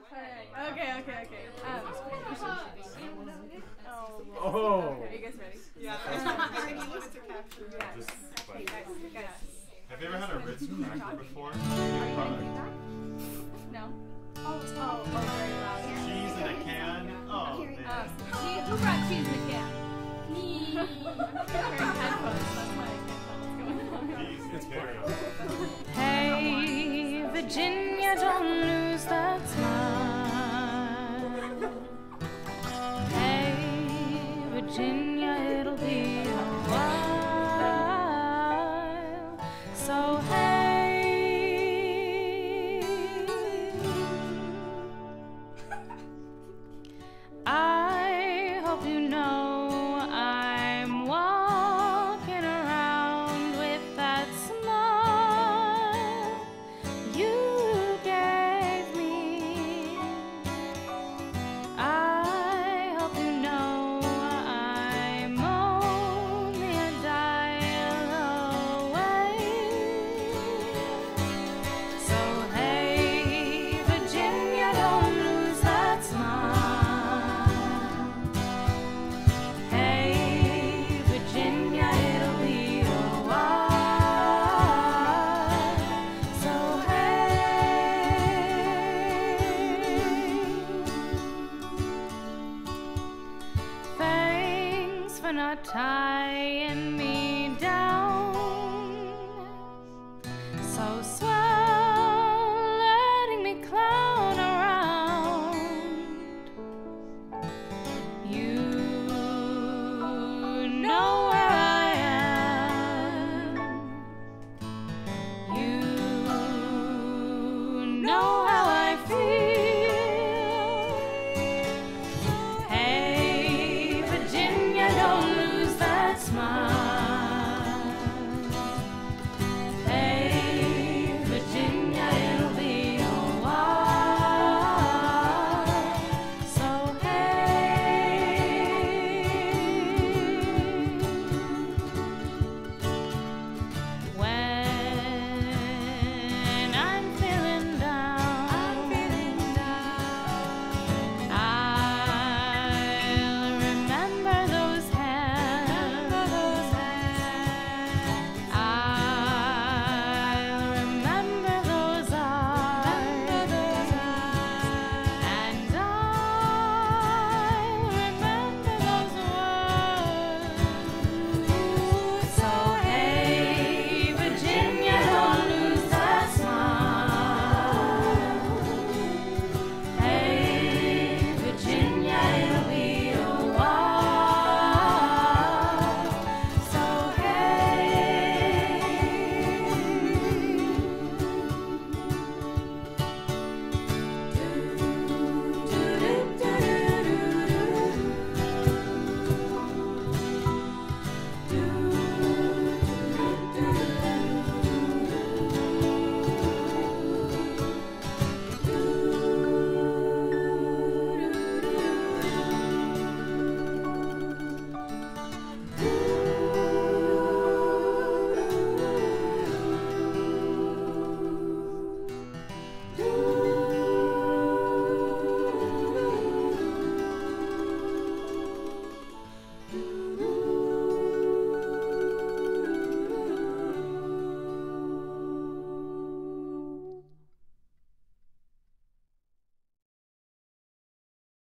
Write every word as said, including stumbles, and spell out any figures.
Okay, okay, okay. Um, oh. Oh. Okay, are you guys ready? Yeah. Just Okay, guys, guys. have you ever had a Ritz cracker before? No. Oh, oh, oh, very loud. Cheese in a can? Oh, man. Um, cheese, who brought cheese in a can? Me. I'm wearing headphones, that's why I can't tell what's going on. Cheese in a can. Hey, Virginia, don't lose that smile. Hey, Virginia, it'll be a while. So hey, I hope you know I'm walking around with that smile you gave me. I hope you know I'm only a dial away. So hey, Virginia, don't lose that smile. Hey, Virginia, it'll be a while. So hey, thanks for not tying